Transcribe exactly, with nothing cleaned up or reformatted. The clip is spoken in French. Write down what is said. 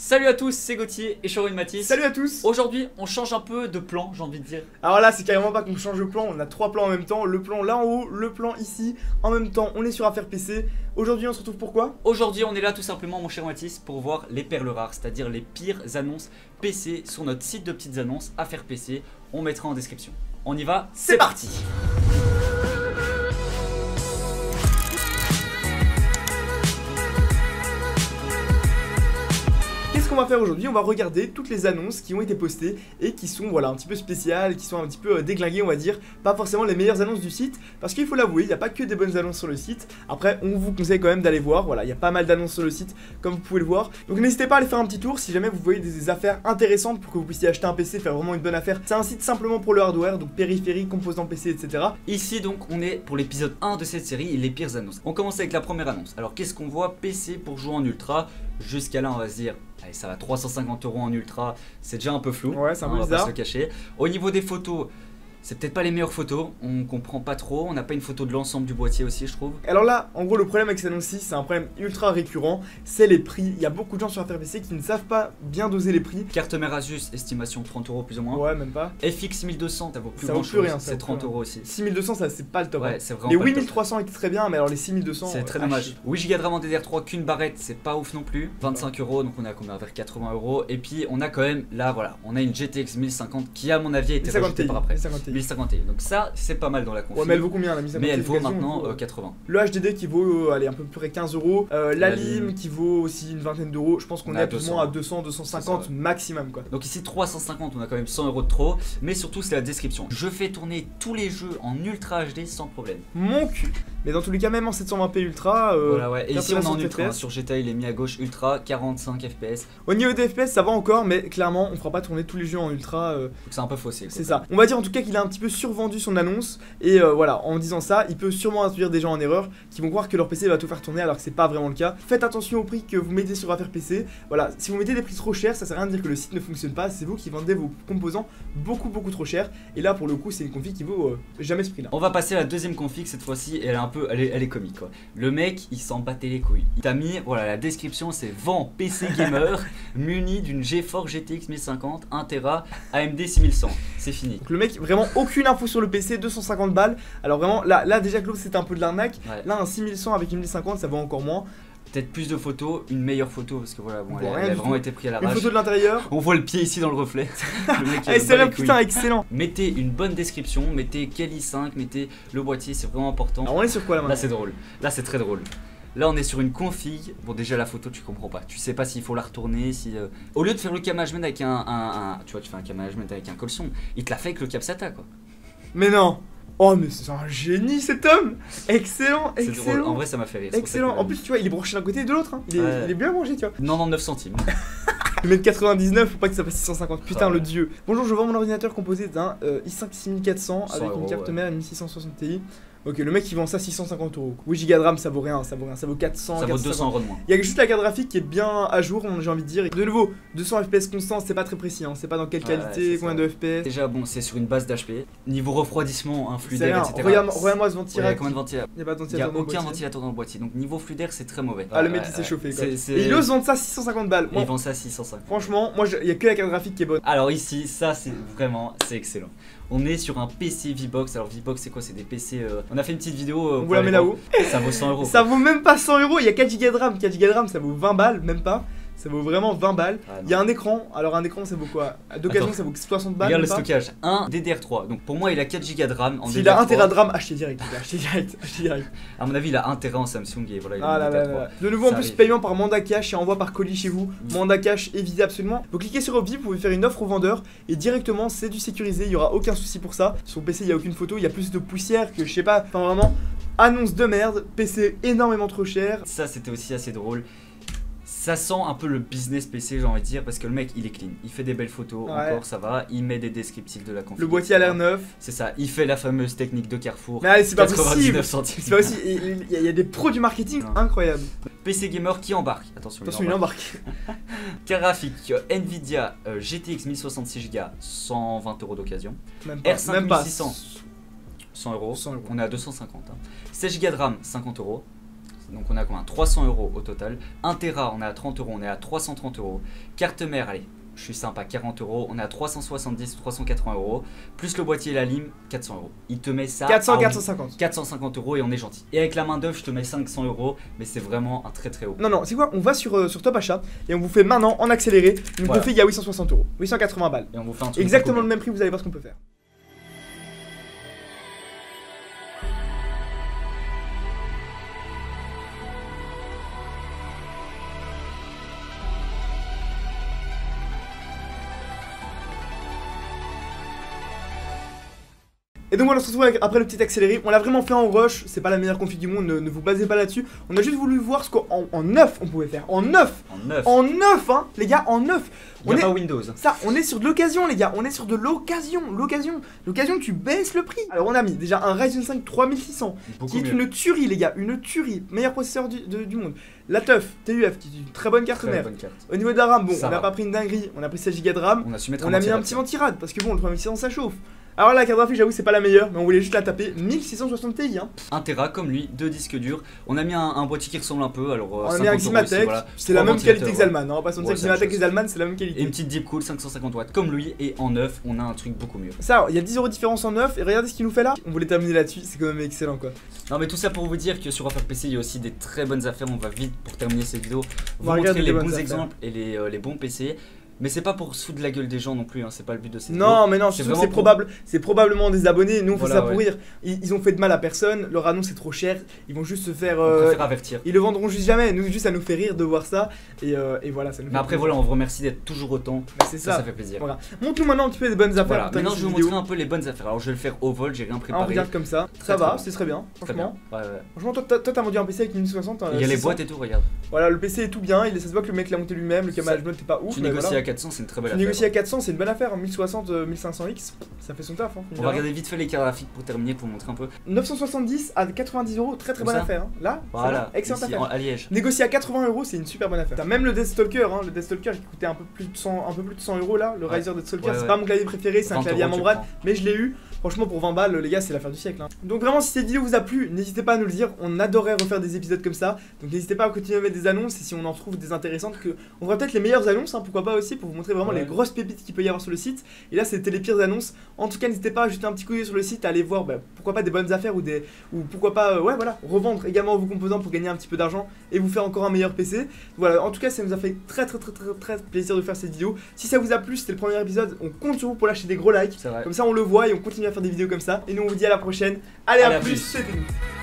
Salut à tous, c'est Gauthier et Sharon Mathis. Salut à tous. Aujourd'hui, on change un peu de plan, j'ai envie de dire. Alors là, c'est carrément pas qu'on change de plan, on a trois plans en même temps. Le plan là en haut, le plan ici. En même temps, on est sur Affaires P C. Aujourd'hui, on se retrouve pour quoi? Aujourd'hui, on est là tout simplement, mon cher Mathis, pour voir les perles rares, c'est-à-dire les pires annonces P C sur notre site de petites annonces, Affaires P C. On mettra en description. On y va, c'est parti. Qu'est-ce qu'on va faire aujourd'hui? On va regarder toutes les annonces qui ont été postées et qui sont voilà un petit peu spéciales, qui sont un petit peu euh, déglinguées, on va dire. Pas forcément les meilleures annonces du site, parce qu'il faut l'avouer, il n'y a pas que des bonnes annonces sur le site. Après, on vous conseille quand même d'aller voir. Voilà, il y a pas mal d'annonces sur le site, comme vous pouvez le voir. Donc n'hésitez pas à aller faire un petit tour si jamais vous voyez des, des affaires intéressantes pour que vous puissiez acheter un P C, faire vraiment une bonne affaire. C'est un site simplement pour le hardware, donc périphérie, composants P C, et cetera. Ici donc, on est pour l'épisode un de cette série, les pires annonces. On commence avec la première annonce. Alors qu'est-ce qu'on voit? P C pour jouer en ultra. Jusqu'à là, on va se dire, allez, ça va, trois cent cinquante euros en ultra, c'est déjà un peu flou. Ouais, c'est un peu on va bizarre. pas se le cacher. Au niveau des photos, c'est peut-être pas les meilleures photos, on comprend pas trop, on n'a pas une photo de l'ensemble du boîtier aussi, je trouve. Alors là, en gros, le problème avec cette annonce-ci, c'est un problème ultra récurrent, c'est les prix. Il y a beaucoup de gens sur Affaires P C qui ne savent pas bien doser les prix. Carte mère Asus, estimation trente euros plus ou moins. Ouais, même pas. F X mille deux cents, ça vaut plus Ça grand vaut plus chose, rien, ça c'est vaut trente plus euros aussi. six mille deux cents, ça c'est pas le top. Ouais, hein. c'est vraiment Les pas le huit mille top. trois cents étaient très bien, mais alors les six mille deux cents, C'est très euh, dommage. ah, huit giga de RAM en D D R trois qu'une barrette, c'est pas ouf non plus. vingt-cinq euros, donc on est à combien? Vers quatre-vingts euros. Et puis on a quand même là, voilà, on a une G T X mille cinquante qui, à mon avis, a été rajoutée par après. mille cinquante Ti. Donc ça, c'est pas mal dans la config. Ouais, mais elle vaut combien la mise à Mais elle côté vaut d'occasion, maintenant elle vaut, euh, quatre-vingts. Le H D D qui vaut euh, allez, un peu plus près quinze euros. Euh, la La Lime Lime qui vaut aussi une vingtaine d'euros. Je pense qu'on On est est à à plus ou moins à deux cents, deux cent cinquante C'est ça, ouais. maximum quoi. Donc ici trois cent cinquante, on a quand même cent euros de trop. Mais surtout, c'est la description. Je fais tourner tous les jeux en ultra H D sans problème. Mon cul. Mais dans tous les cas, même en sept cent vingt p ultra. Euh, Voilà, ouais. Et ici, on est en ultra. Hein. F P S. Sur G T A, il est mis à gauche ultra, quarante-cinq F P S. Au niveau des F P S, ça va encore, mais clairement, on fera pas tourner tous les jeux en ultra. euh, Donc c'est un peu faussé. C'est ça. On va dire en tout cas qu'il a un petit peu survendu son annonce. Et euh, voilà, en disant ça, il peut sûrement induire des gens en erreur qui vont croire que leur P C va tout faire tourner alors que c'est pas vraiment le cas. Faites attention au prix que vous mettez sur Affaires P C. Voilà, si vous mettez des prix trop chers, ça sert à rien de dire que le site ne fonctionne pas. C'est vous qui vendez vos composants beaucoup beaucoup trop cher. Et là, pour le coup, c'est une config qui vaut euh, jamais ce prix là. On va passer à la deuxième config cette fois-ci. Elle est un peu, elle est, elle est comique quoi. Le mec, il s'en battait les couilles. Il t'a mis, voilà, la description c'est vend P C gamer muni d'une GeForce G T X mille cinquante, un téra, A M D six mille cent. C'est fini. Donc le mec, vraiment aucune info sur le P C, deux cent cinquante balles. Alors vraiment, là, là déjà que l'autre c'était un peu de l'arnaque. Ouais. Là, un six mille cent avec une mille cinquante, ça vaut encore moins. Peut-être plus de photos, une meilleure photo parce que voilà, bon, On elle, voit elle rien a du vraiment tout. été prise à Une l'arrache. photo de l'intérieur. On voit le pied ici dans le reflet. Le mec, il Eh, a c'est pas vrai, les couilles. putain, excellent. Mettez une bonne description, mettez quel i cinq, mettez le boîtier, c'est vraiment important. Alors on est sur quoi là Là maintenant? c'est drôle, là c'est très drôle. Là on est sur une config, bon déjà la photo tu comprends pas, tu sais pas s'il faut la retourner, si... Euh... Au lieu de faire le cam management avec un, un, un... Tu vois, tu fais un cam management avec un colson, il te l'a fait avec le Capsata quoi. Mais non. Oh mais c'est un génie cet homme. Excellent, C'est drôle, en excellent. vrai ça m'a fait rire. c'est pour ça Excellent. que- En plus tu vois, il est branché d'un côté et de l'autre. Hein. Il, est- Ouais. il est bien branché, tu vois. quatre-vingt-dix-neuf centimes. Il met quatre-vingt-dix-neuf pour pas que ça fasse six cent cinquante. Putain, Ouais. le dieu. Bonjour, je vends mon ordinateur composé d'un euh, i cinq six mille quatre cents cent avec euros, une carte ouais. mère et une six cent soixante Ti. Ok, le mec il vend ça six cent cinquante euros. huit giga de RAM, ça vaut rien, ça vaut rien, ça vaut quatre cents. Ça vaut quatre cent deux cents cinquante. euros de moins. Il y a juste la carte graphique qui est bien à jour, j'ai envie de dire. De nouveau, deux cents F P S constants, c'est pas très précis, hein. C'est pas dans quelle Ouais, qualité, c'est combien ça. de F P S. Déjà bon c'est sur une base d'H P. Niveau refroidissement, un C'est fluidaire, rien. et cetera. Regarde- Regarde-moi ce Ouais, ventirac. combien de ventilateurs? Il n'y a pas de Il n'y ventilateur a dans le aucun boîtier. ventilateur dans le boîtier, donc niveau fluidaire c'est très mauvais. Ah, le Ouais, mec il ouais, s'est chauffé quoi. c'est- c'est- Et il ose vendre ça six cent cinquante balles. Et Moi, il vend ça à six cent cinquante. franchement, moi il y a que la carte graphique qui est bonne. Alors ici, ça c'est vraiment, c'est excellent. On est sur un P C V-Box. Alors V-Box c'est quoi? C'est des P C... Euh... On a fait une petite vidéo... Euh, On vous la met là-haut. Ça vaut cent euros. Ça vaut même pas cent euros, il y a quatre giga de RAM. quatre giga de RAM ça vaut vingt balles, même pas. Ça vaut vraiment vingt balles. Ah, Il y a un écran, alors un écran ça vaut quoi? D'occasion Attends. ça vaut soixante balles. Regarde le même pas. stockage, un D D R trois. Donc pour moi il a quatre giga de RAM en S'il D D R a trois. un téra de RAM, achetez direct, les gars, achetez direct, achetez direct. À mon avis il a un téra en Samsung et voilà il a Ah un là D D là R là trois. là. De nouveau en Ça plus arrive. paiement par mandat cash et envoi par colis chez vous. Mm. Mandat cash évité absolument. Vous cliquez sur Opti, vous pouvez faire une offre au vendeur et directement c'est du sécurisé, il y aura aucun souci pour ça. Sur le P C il y a aucune photo, il y a plus de poussière que je sais pas. Enfin vraiment, annonce de merde, P C énormément trop cher. Ça c'était aussi assez drôle. Ça sent un peu le business P C j'ai envie de dire parce que le mec il est clean, il fait des belles photos, Ouais. encore ça va, il met des descriptifs de la config. Le boîtier a l'air neuf. C'est ça, il fait la fameuse technique de Carrefour. Mais allez, c'est pas possible. quatre-vingt-dix-neuf centimes. C'est pas aussi, il y, a- il y a des pros du marketing Non. incroyables. P C gamer qui embarque. Attention, Attention, il embarque. Carte graphique euh, Nvidia euh, G T X mille soixante-six giga, cent vingt euros d'occasion. Même pas. R cinq Même pas. six cents. cent euros. cent euros. On est à deux cent cinquante. Hein. seize giga de RAM, cinquante euros. donc on a combien? trois cents euros au total. un Tera, on est à trente euros, on est à trois cent trente euros. Carte mère, allez, je suis sympa, quarante euros, on est à trois cent soixante-dix, trois cent quatre-vingts euros. Plus le boîtier et la lime, quatre cents euros. Il te met ça quatre cents, à quatre cent cinquante. quatre cent cinquante euros et on est gentil. Et avec la main d'œuvre, je te mets cinq cents euros, mais c'est vraiment un très très haut. Non, non, c'est quoi? On va sur, euh, sur Top Achat et on vous fait maintenant en accéléré. Donc Voilà. on fait, il y a huit cent soixante euros, huit cent quatre-vingts balles. Et on vous fait un truc Exactement beaucoup le même prix, vous allez voir ce qu'on peut faire. Et donc voilà, on se retrouve avec, après le petit accéléré. On l'a vraiment fait en rush, c'est pas la meilleure config du monde, ne, ne vous basez pas là-dessus. On a juste voulu voir ce qu'en en neuf on pouvait faire. En neuf En neuf. En neuf, hein, les gars, en neuf. Il n'y a pas Windows. Ça, on est sur de l'occasion, les gars. On est sur de l'occasion, l'occasion. L'occasion, tu baisses le prix. Alors, on a mis déjà un Ryzen cinq trois mille six cents, Beaucoup qui est mieux. une tuerie, les gars. Une tuerie. Meilleur processeur du, de- du monde. La T U F, T U F, qui est une très bonne carte Très mère. bonne carte. Au niveau de la RAM, bon, Ça on n'a va. pas pris une dinguerie. On a pris seize gigas de RAM. On a su mettre On a mis un anti-rad. petit ventirad parce que bon, le trois mille six cents ça chauffe. Alors là, la carte graphique, j'avoue, c'est pas la meilleure, mais on voulait juste la taper mille six cent soixante Ti. Hein. un Tera comme lui, deux disques durs. On a mis un, un boîtier qui ressemble un peu. Alors, On a mis un Ximatec, c'est la même qualité que Zalman. Hein. On va pas se mentir, Ouais, que c'est la Ximatec chose. et Zalman, c'est la même Et qualité. une petite Deep Cool cinq cent cinquante watts comme lui. Et en neuf, on a un truc beaucoup mieux. Ça, il y a dix euros de différence en neuf, et regardez ce qu'il nous fait là. On voulait terminer là-dessus, c'est quand même excellent quoi. Non, mais tout ça pour vous dire que sur Affaire P C, il y a aussi des très bonnes affaires. On va vite pour terminer cette vidéo. Vous va regarder montrer les les bonnes bons affaires. exemples et les, euh, les bons P C. Mais c'est pas pour se foutre de la gueule des gens non plus, hein, c'est pas le but de cette vidéo. Non, mais non, C'est c'est vraiment c'est pour- probable, c'est probablement des abonnés. Nous, on fait Voilà, ça pour ouais. rire. Ils, ils ont fait de mal à personne. Leur annonce est trop cher. Ils vont juste se faire. On euh, préfère avertir. Ils le vendront juste jamais. Nous, juste, ça nous fait rire de voir ça. Et, euh, et voilà, ça nous. Mais fait après, plaisir. voilà, on vous remercie d'être toujours autant. Bah, c'est Ça, ça. ça fait plaisir. Voilà. Montre-nous maintenant un petit peu des bonnes affaires. Voilà, pour terminer maintenant je vais cette vous vidéo. montrer un peu les bonnes affaires. Alors je vais le faire au vol, j'ai rien Ah, on préparé. regarde comme ça. Très, Ça très va, bien. c'est très bien. Très bien. Franchement. Ouais, ouais. Franchement, toi, toi, toi, t'as vendu un P C avec une mille soixante. Il y a les boîtes et tout, regarde. Voilà, le P C est tout bien. Il, ça se voit que le mec l'a monté lui-même. Le Ça- management est pas ouf. Tu mais négocies voilà. à quatre cents, c'est une très belle Tu affaire. négocies à quatre cents, c'est une bonne affaire. mille soixante, euh, mille cinq cents X, ça fait son taf. Hein, On va regarder vite fait les cartes graphiques pour terminer, pour montrer un peu. neuf cent soixante-dix à quatre-vingt-dix euros, très très Comme bonne ça. affaire. Hein. Là, Voilà, celle-là, excellente ici, affaire. en- à Liège. Négocier à quatre-vingts euros, c'est une super bonne affaire. T'as même le Deathstalker, hein, le Deathstalker qui coûtait un peu plus de cent, un peu plus de cent euros là, le Ouais. Riser Deathstalker. Ouais, c'est ouais. pas mon clavier préféré, c'est un vingt clavier à euros, tu membrane, prends. mais je l'ai eu. Franchement, pour vingt balles, les gars, c'est l'affaire du siècle. Hein. Donc vraiment, si cette vidéo vous a plu, n'hésitez pas à nous le dire. On adorait refaire des épisodes comme ça. Donc n'hésitez pas à continuer à mettre des annonces et si on en trouve des intéressantes, que on fera peut-être les meilleures annonces, hein, pourquoi pas aussi, pour vous montrer vraiment Ouais. les grosses pépites qu'il peut y avoir sur le site. Et là, c'était les pires annonces. En tout cas, n'hésitez pas à jeter un petit coup d'œil sur le site, à aller voir, bah, pourquoi pas des bonnes affaires ou des, ou pourquoi pas, euh, ouais, voilà, revendre également vos composants pour gagner un petit peu d'argent et vous faire encore un meilleur P C. Voilà, en tout cas, ça nous a fait très très très très très plaisir de faire cette vidéo. Si ça vous a plu, c'était le premier épisode, on compte sur vous pour lâcher des gros likes. C'est vrai. Comme ça, on le voit et on continue à faire des vidéos comme ça. Et nous, on vous dit à la prochaine. Allez, Allez, à, à plus, plus. c'était nous.